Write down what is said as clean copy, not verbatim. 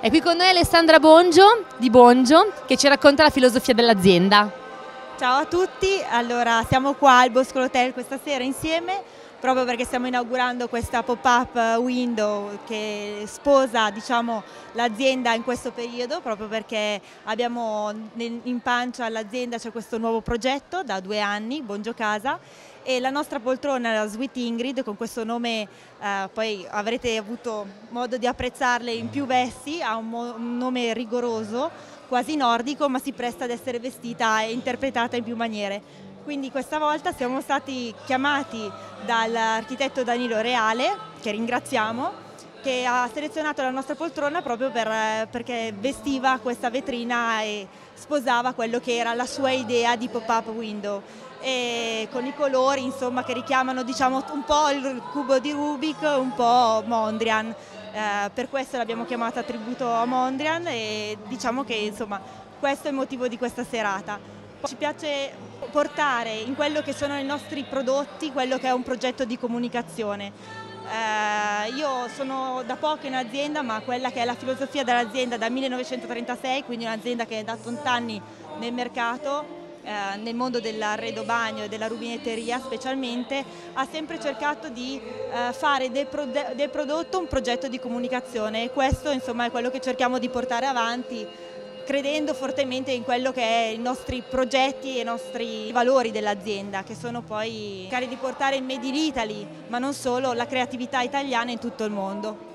È qui con noi Alessandra Bongio di Bongio che ci racconta la filosofia dell'azienda. Ciao a tutti, allora siamo qua al Bosco Hotel questa sera insieme proprio perché stiamo inaugurando questa pop-up window che sposa, diciamo, l'azienda in questo periodo, proprio perché abbiamo in pancia all'azienda c'è questo nuovo progetto da 2 anni, Bongio Casa, e la nostra poltrona, la Sweet Ingrid, con questo nome poi avrete avuto modo di apprezzarle in più vesti, ha un nome rigoroso, quasi nordico, ma si presta ad essere vestita e interpretata in più maniere. Quindi questa volta siamo stati chiamati dall'architetto Danilo Reale, che ringraziamo, che ha selezionato la nostra poltrona proprio perché vestiva questa vetrina e sposava quello che era la sua idea di pop-up window. E con i colori, insomma, che richiamano, diciamo, un po' il cubo di Rubik, un po' Mondrian. Per questo l'abbiamo chiamata tributo a Mondrian e diciamo che, insomma, questo è il motivo di questa serata. Ci piace portare in quello che sono i nostri prodotti quello che è un progetto di comunicazione. Io sono da poco in azienda, ma quella che è la filosofia dell'azienda dal 1936, quindi un'azienda che è da 80 anni nel mercato, nel mondo dell'arredo bagno e della rubinetteria specialmente, ha sempre cercato di fare del prodotto un progetto di comunicazione, e questo, insomma, è quello che cerchiamo di portare avanti, credendo fortemente in quello che è i nostri progetti e i nostri valori dell'azienda, che sono poi cercare di portare il Made in Italy, ma non solo, la creatività italiana in tutto il mondo.